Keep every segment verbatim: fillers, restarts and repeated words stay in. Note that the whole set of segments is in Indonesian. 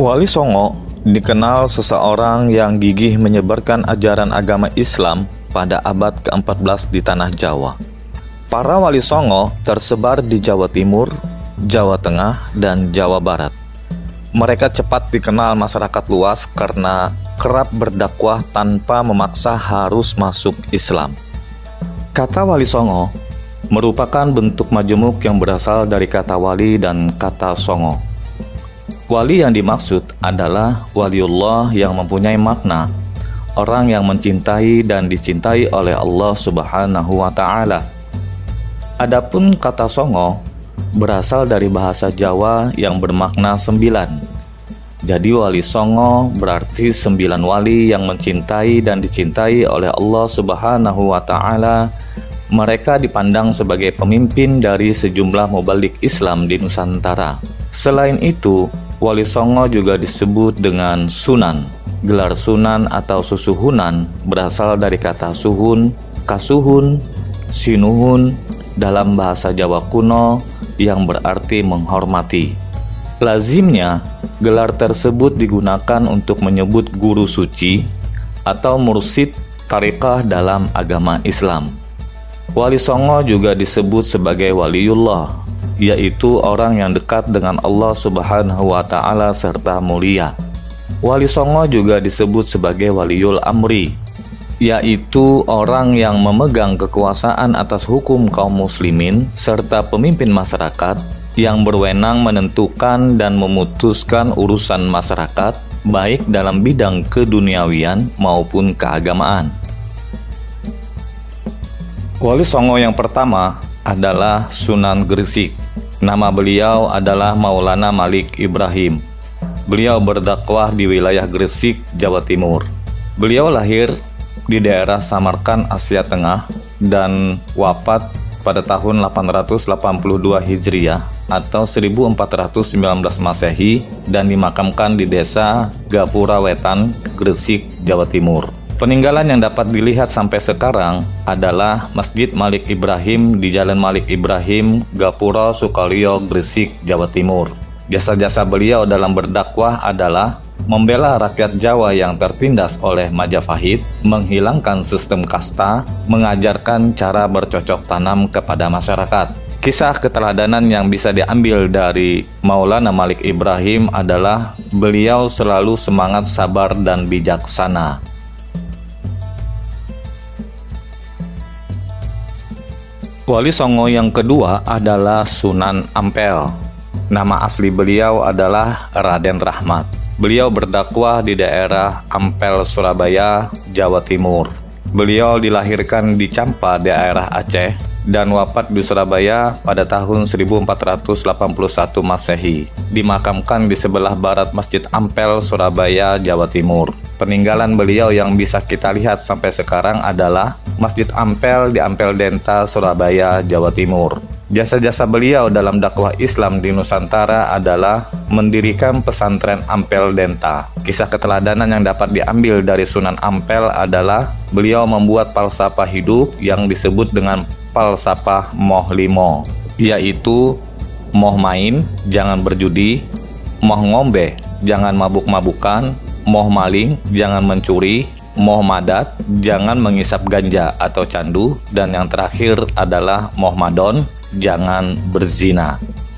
Wali Songo dikenal seseorang yang gigih menyebarkan ajaran agama Islam pada abad keempat belas di tanah Jawa. Para wali Songo tersebar di Jawa Timur, Jawa Tengah, dan Jawa Barat. Mereka cepat dikenal masyarakat luas karena kerap berdakwah tanpa memaksa harus masuk Islam. Kata wali Songo merupakan bentuk majemuk yang berasal dari kata wali dan kata songo. Wali yang dimaksud adalah waliullah yang mempunyai makna orang yang mencintai dan dicintai oleh Allah Subhanahu wa Ta'ala. Adapun kata songo berasal dari bahasa Jawa yang bermakna sembilan. Jadi wali songo berarti sembilan wali yang mencintai dan dicintai oleh Allah Subhanahu wa Ta'ala. Mereka dipandang sebagai pemimpin dari sejumlah mubalik Islam di Nusantara. Selain itu, wali songo juga disebut dengan sunan. Gelar sunan atau susuhunan berasal dari kata suhun, kasuhun, sinuhun dalam bahasa Jawa kuno yang berarti menghormati. Lazimnya, gelar tersebut digunakan untuk menyebut guru suci atau mursyid tariqah dalam agama Islam. Wali songo juga disebut sebagai waliullah, yaitu orang yang dekat dengan Allah Subhanahu wa Ta'ala serta mulia. Wali songo juga disebut sebagai waliul amri, yaitu orang yang memegang kekuasaan atas hukum kaum muslimin serta pemimpin masyarakat yang berwenang menentukan dan memutuskan urusan masyarakat baik dalam bidang keduniawian maupun keagamaan. Wali songo yang pertama adalah Sunan Gresik. Nama beliau adalah Maulana Malik Ibrahim. Beliau berdakwah di wilayah Gresik, Jawa Timur. Beliau lahir di daerah Samarkand, Asia Tengah, dan wafat pada tahun delapan ratus delapan puluh dua Hijriah atau seribu empat ratus sembilan belas Masehi dan dimakamkan di desa Gapura Wetan, Gresik, Jawa Timur. Peninggalan yang dapat dilihat sampai sekarang adalah Masjid Malik Ibrahim di Jalan Malik Ibrahim, Gapura, Sukalio, Gresik, Jawa Timur. Jasa-jasa beliau dalam berdakwah adalah membela rakyat Jawa yang tertindas oleh Majapahit, menghilangkan sistem kasta, mengajarkan cara bercocok tanam kepada masyarakat. Kisah keteladanan yang bisa diambil dari Maulana Malik Ibrahim adalah beliau selalu semangat sabar dan bijaksana. Wali songo yang kedua adalah Sunan Ampel. Nama asli beliau adalah Raden Rahmat. Beliau berdakwah di daerah Ampel, Surabaya, Jawa Timur. Beliau dilahirkan di Campa, daerah Aceh, dan wafat di Surabaya pada tahun seribu empat ratus delapan puluh satu Masehi. Dimakamkan di sebelah barat Masjid Ampel, Surabaya, Jawa Timur. Peninggalan beliau yang bisa kita lihat sampai sekarang adalah Masjid Ampel di Ampel Denta, Surabaya, Jawa Timur. Jasa-jasa beliau dalam dakwah Islam di Nusantara adalah mendirikan pesantren Ampel Denta. Kisah keteladanan yang dapat diambil dari Sunan Ampel adalah beliau membuat falsafah hidup yang disebut dengan falsafah moh limo, yaitu moh main, jangan berjudi, moh ngombe, jangan mabuk-mabukan, moh maling, jangan mencuri, moh madat, jangan mengisap ganja atau candu, dan yang terakhir adalah moh madon, jangan berzina.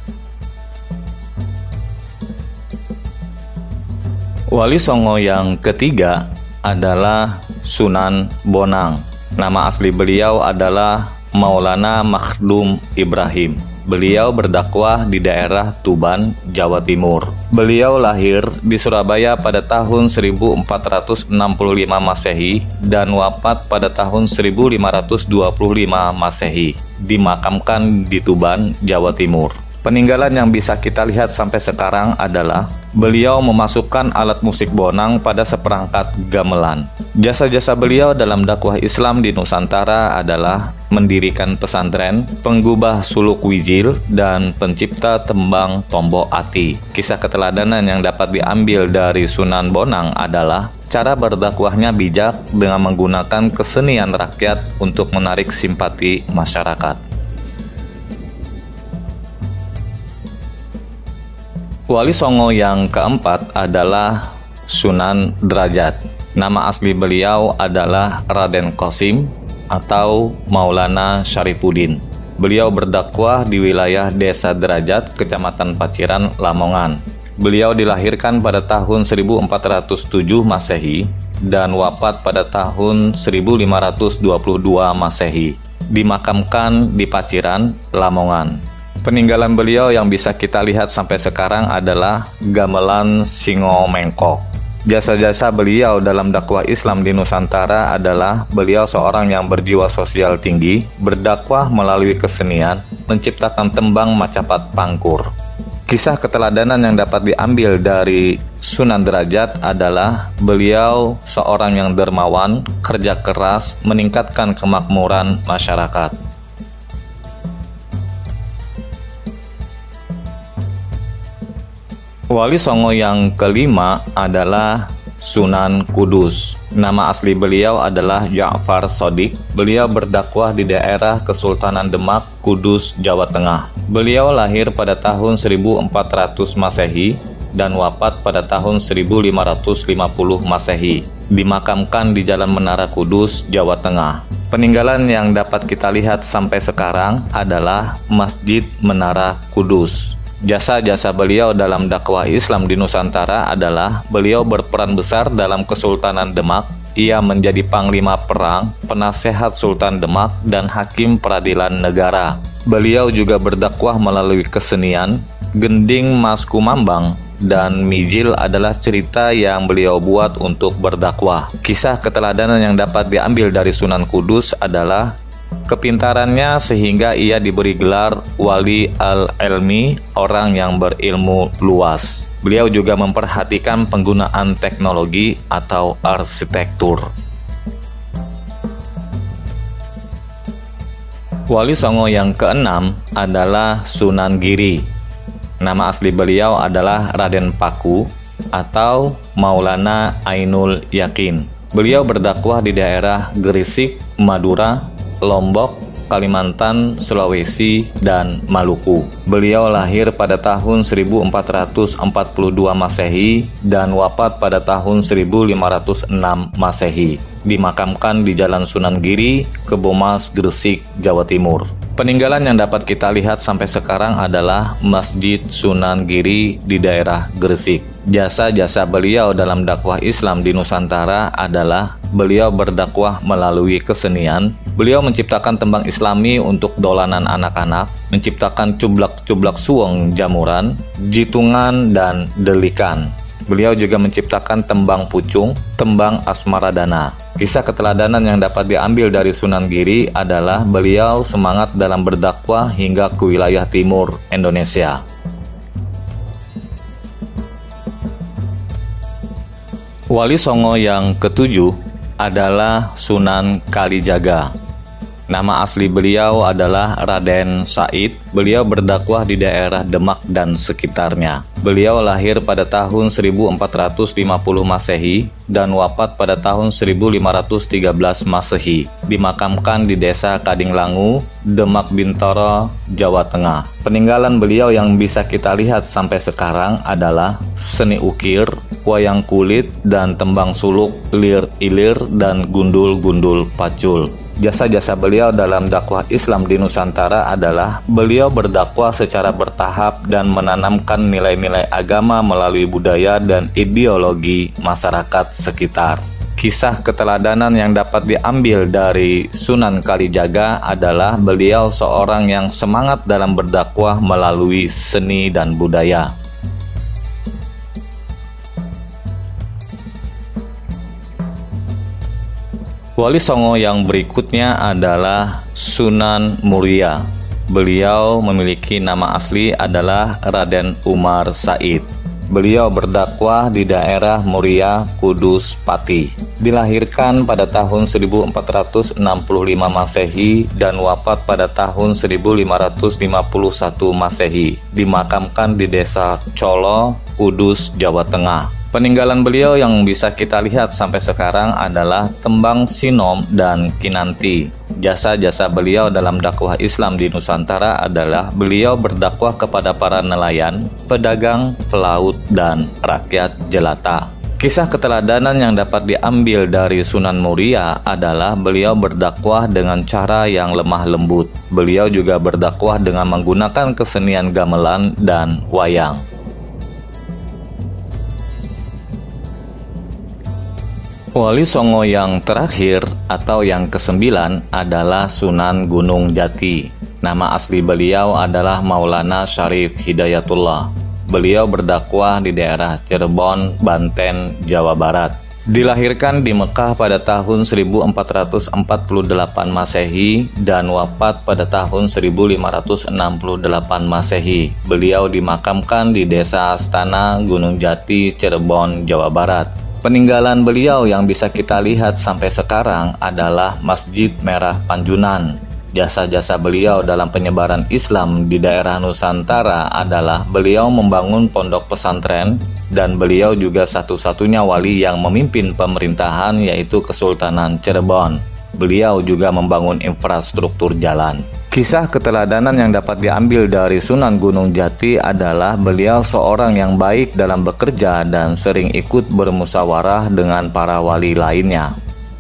Wali songo yang ketiga adalah Sunan Bonang. Nama asli beliau adalah Maulana Makhdum Ibrahim. Beliau berdakwah di daerah Tuban, Jawa Timur. Beliau lahir di Surabaya pada tahun seribu empat ratus enam puluh lima Masehi dan wafat pada tahun seribu lima ratus dua puluh lima Masehi. Dimakamkan di Tuban, Jawa Timur. Peninggalan yang bisa kita lihat sampai sekarang adalah beliau memasukkan alat musik bonang pada seperangkat gamelan. Jasa-jasa beliau dalam dakwah Islam di Nusantara adalah mendirikan pesantren, penggubah suluk wijil, dan pencipta tembang Tombo Ati. Kisah keteladanan yang dapat diambil dari Sunan Bonang adalah cara berdakwahnya bijak dengan menggunakan kesenian rakyat untuk menarik simpati masyarakat. Wali Songo yang keempat adalah Sunan Derajat. Nama asli beliau adalah Raden Qasim atau Maulana Syarifuddin. Beliau berdakwah di wilayah Desa Derajat, Kecamatan Paciran, Lamongan. Beliau dilahirkan pada tahun seribu empat ratus tujuh Masehi dan wafat pada tahun seribu lima ratus dua puluh dua Masehi. Dimakamkan di Paciran, Lamongan. Peninggalan beliau yang bisa kita lihat sampai sekarang adalah gamelan Singo Mengkok. Jasa-jasa beliau dalam dakwah Islam di Nusantara adalah beliau seorang yang berjiwa sosial tinggi, berdakwah melalui kesenian, menciptakan tembang Macapat Pangkur. Kisah keteladanan yang dapat diambil dari Sunan Derajat adalah beliau seorang yang dermawan, kerja keras, meningkatkan kemakmuran masyarakat. Wali Songo yang kelima adalah Sunan Kudus. Nama asli beliau adalah Ja'far Shodiq. Beliau berdakwah di daerah Kesultanan Demak, Kudus, Jawa Tengah. Beliau lahir pada tahun seribu empat ratus Masehi dan wafat pada tahun seribu lima ratus lima puluh Masehi. Dimakamkan di Jalan Menara Kudus, Jawa Tengah. Peninggalan yang dapat kita lihat sampai sekarang adalah Masjid Menara Kudus. Jasa-jasa beliau dalam dakwah Islam di Nusantara adalah beliau berperan besar dalam Kesultanan Demak. Ia menjadi panglima perang, penasehat Sultan Demak, dan hakim peradilan negara. Beliau juga berdakwah melalui kesenian. Gending Mas Kumambang dan Mijil adalah cerita yang beliau buat untuk berdakwah. Kisah keteladanan yang dapat diambil dari Sunan Kudus adalah kepintarannya sehingga ia diberi gelar Wali Al-Ilmi, orang yang berilmu luas. Beliau juga memperhatikan penggunaan teknologi atau arsitektur. Wali Songo yang keenam adalah Sunan Giri. Nama asli beliau adalah Raden Paku atau Maulana Ainul Yakin. Beliau berdakwah di daerah Gresik, Madura, Lombok, Kalimantan, Sulawesi, dan Maluku. Beliau lahir pada tahun seribu empat ratus empat puluh dua Masehi dan wafat pada tahun seribu lima ratus enam Masehi. Dimakamkan di Jalan Sunan Giri, Kebomas, Gresik, Jawa Timur. Peninggalan yang dapat kita lihat sampai sekarang adalah Masjid Sunan Giri di daerah Gresik. Jasa-jasa beliau dalam dakwah Islam di Nusantara adalah beliau berdakwah melalui kesenian. Beliau menciptakan tembang Islami untuk dolanan anak-anak, menciptakan cublak-cublak suweng jamuran, jitungan, dan delikan. Beliau juga menciptakan tembang pucung, tembang asmaradana. Kisah keteladanan yang dapat diambil dari Sunan Giri adalah beliau semangat dalam berdakwah hingga ke wilayah timur Indonesia. Wali Songo yang ketujuh adalah Sunan Kalijaga. Nama asli beliau adalah Raden Said. Beliau berdakwah di daerah Demak dan sekitarnya. Beliau lahir pada tahun seribu empat ratus lima puluh Masehi dan wafat pada tahun seribu lima ratus tiga belas Masehi. Dimakamkan di Desa Kadinglangu, Demak Bintoro, Jawa Tengah. Peninggalan beliau yang bisa kita lihat sampai sekarang adalah seni ukir, wayang kulit, dan tembang suluk, lir-ilir, dan gundul-gundul pacul. Jasa-jasa beliau dalam dakwah Islam di Nusantara adalah beliau berdakwah secara bertahap dan menanamkan nilai-nilai agama melalui budaya dan ideologi masyarakat sekitar. Kisah keteladanan yang dapat diambil dari Sunan Kalijaga adalah beliau seorang yang semangat dalam berdakwah melalui seni dan budaya. Wali Songo yang berikutnya adalah Sunan Muria. Beliau memiliki nama asli adalah Raden Umar Said. Beliau berdakwah di daerah Muria, Kudus, Pati. Dilahirkan pada tahun seribu empat ratus enam puluh lima Masehi dan wafat pada tahun seribu lima ratus lima puluh satu Masehi. Dimakamkan di Desa Colo, Kudus, Jawa Tengah. Peninggalan beliau yang bisa kita lihat sampai sekarang adalah Tembang Sinom dan Kinanti. Jasa-jasa beliau dalam dakwah Islam di Nusantara adalah beliau berdakwah kepada para nelayan, pedagang, pelaut, dan rakyat jelata. Kisah keteladanan yang dapat diambil dari Sunan Muria adalah beliau berdakwah dengan cara yang lemah lembut. Beliau juga berdakwah dengan menggunakan kesenian gamelan dan wayang. Wali Songo yang terakhir atau yang kesembilan adalah Sunan Gunung Jati. Nama asli beliau adalah Maulana Syarif Hidayatullah. Beliau berdakwah di daerah Cirebon, Banten, Jawa Barat. Dilahirkan di Mekah pada tahun seribu empat ratus empat puluh delapan Masehi dan wafat pada tahun seribu lima ratus enam puluh delapan Masehi. Beliau dimakamkan di Desa Astana, Gunung Jati, Cirebon, Jawa Barat. Peninggalan beliau yang bisa kita lihat sampai sekarang adalah Masjid Merah Panjunan. Jasa-jasa beliau dalam penyebaran Islam di daerah Nusantara adalah beliau membangun pondok pesantren dan beliau juga satu-satunya wali yang memimpin pemerintahan yaitu Kesultanan Cirebon. Beliau juga membangun infrastruktur jalan. Kisah keteladanan yang dapat diambil dari Sunan Gunung Jati adalah beliau seorang yang baik dalam bekerja dan sering ikut bermusyawarah dengan para wali lainnya.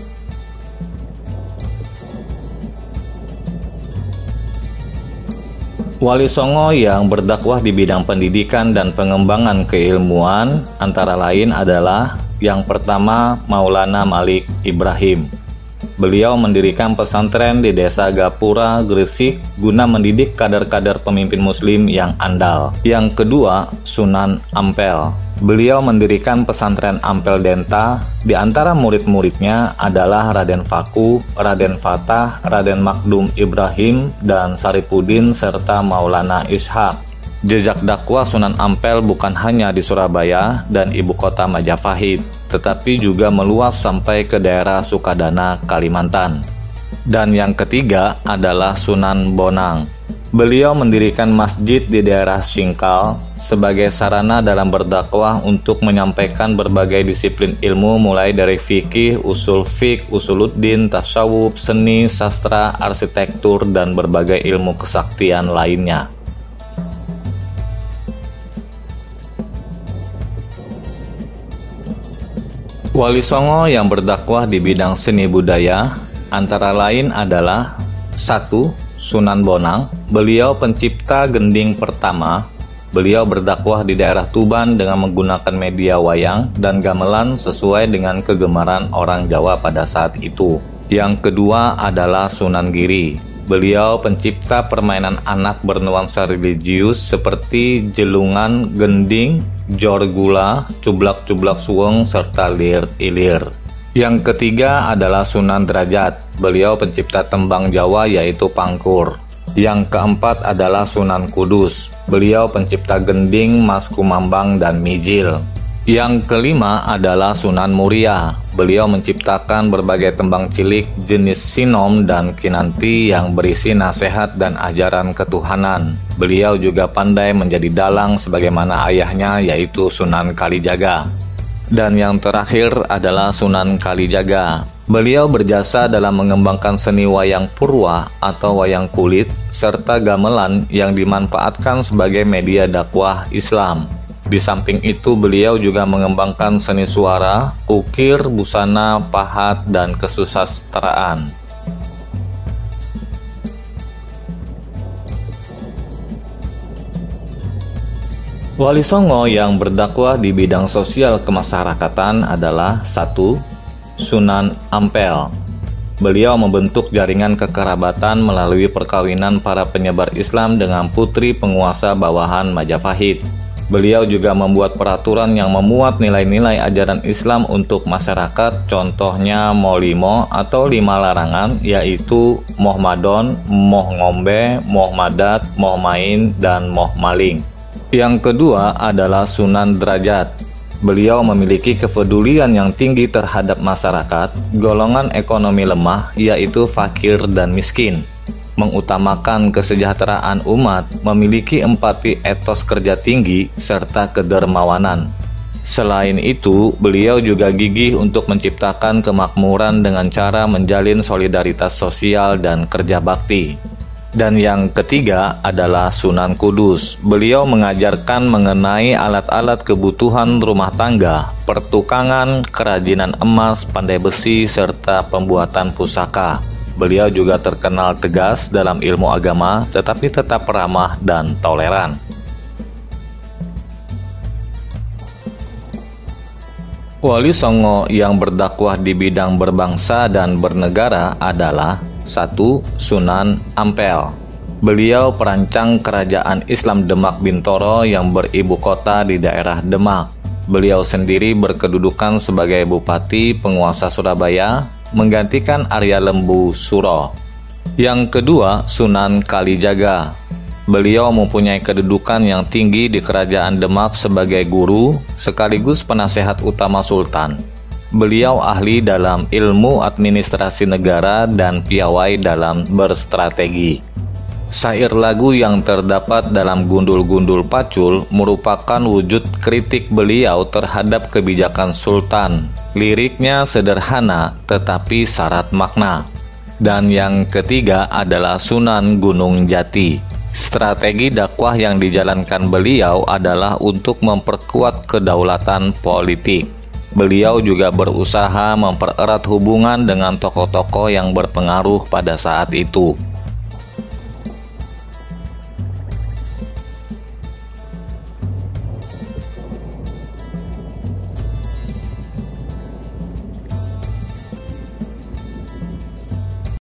Wali Songo yang berdakwah di bidang pendidikan dan pengembangan keilmuan antara lain adalah yang pertama Maulana Malik Ibrahim. Beliau mendirikan pesantren di Desa Gapura, Gresik guna mendidik kader-kader pemimpin muslim yang andal. Yang kedua, Sunan Ampel. Beliau mendirikan pesantren Ampel Denta. Di antara murid-muridnya adalah Raden Faku, Raden Fatah, Raden Makdum Ibrahim, dan Saripudin serta Maulana Ishaq. Jejak dakwah Sunan Ampel bukan hanya di Surabaya dan ibu kota Majapahit, tetapi juga meluas sampai ke daerah Sukadana, Kalimantan. Dan yang ketiga adalah Sunan Bonang. Beliau mendirikan masjid di daerah Singkal sebagai sarana dalam berdakwah untuk menyampaikan berbagai disiplin ilmu mulai dari fikih, usul fik, usuluddin, tasawuf, seni, sastra, arsitektur, dan berbagai ilmu kesaktian lainnya. Wali Songo yang berdakwah di bidang seni budaya antara lain adalah satu. Sunan Bonang. Beliau pencipta gending pertama. Beliau berdakwah di daerah Tuban dengan menggunakan media wayang dan gamelan sesuai dengan kegemaran orang Jawa pada saat itu. Yang kedua adalah Sunan Giri. Beliau pencipta permainan anak bernuansa religius seperti jelungan, gending, jorgula, cublak-cublak suweng, serta lir-ilir. Yang ketiga adalah Sunan Derajat. Beliau pencipta tembang Jawa yaitu pangkur. Yang keempat adalah Sunan Kudus. Beliau pencipta gending, mas kumambang, dan mijil. Yang kelima adalah Sunan Muria. Beliau menciptakan berbagai tembang cilik jenis sinom dan kinanti yang berisi nasihat dan ajaran ketuhanan. Beliau juga pandai menjadi dalang sebagaimana ayahnya yaitu Sunan Kalijaga. Dan yang terakhir adalah Sunan Kalijaga. Beliau berjasa dalam mengembangkan seni wayang purwa atau wayang kulit serta gamelan yang dimanfaatkan sebagai media dakwah Islam. Di samping itu beliau juga mengembangkan seni suara, ukir, busana, pahat, dan kesusastraan. Wali Songo yang berdakwah di bidang sosial kemasyarakatan adalah satu. Sunan Ampel. Beliau membentuk jaringan kekerabatan melalui perkawinan para penyebar Islam dengan putri penguasa bawahan Majapahit. Beliau juga membuat peraturan yang memuat nilai-nilai ajaran Islam untuk masyarakat, contohnya Molimo atau lima larangan, yaitu moh madon, moh ngombe, moh madat, moh main, dan moh maling. Yang kedua adalah Sunan Derajat. Beliau memiliki kepedulian yang tinggi terhadap masyarakat, golongan ekonomi lemah, yaitu fakir dan miskin. Mengutamakan kesejahteraan umat, memiliki empati etos kerja tinggi, serta kedermawanan. Selain itu, beliau juga gigih untuk menciptakan kemakmuran dengan cara menjalin solidaritas sosial dan kerja bakti. Dan yang ketiga adalah Sunan Kudus. Beliau mengajarkan mengenai alat-alat kebutuhan rumah tangga, pertukangan, kerajinan emas, pandai besi, serta pembuatan pusaka. Beliau juga terkenal tegas dalam ilmu agama, tetapi tetap ramah dan toleran. Wali Songo yang berdakwah di bidang berbangsa dan bernegara adalah satu. Sunan Ampel. Beliau perancang kerajaan Islam Demak Bintoro yang beribu kota di daerah Demak. Beliau sendiri berkedudukan sebagai Bupati Penguasa Surabaya, menggantikan Arya Lembu Suro. Yang kedua, Sunan Kalijaga. Beliau mempunyai kedudukan yang tinggi di Kerajaan Demak sebagai guru sekaligus penasehat utama Sultan. Beliau ahli dalam ilmu administrasi negara dan piawai dalam berstrategi. Syair lagu yang terdapat dalam Gundul-Gundul Pacul merupakan wujud kritik beliau terhadap kebijakan Sultan. Liriknya sederhana tetapi syarat makna. Dan yang ketiga adalah Sunan Gunung Jati. Strategi dakwah yang dijalankan beliau adalah untuk memperkuat kedaulatan politik. Beliau juga berusaha mempererat hubungan dengan tokoh-tokoh yang berpengaruh pada saat itu.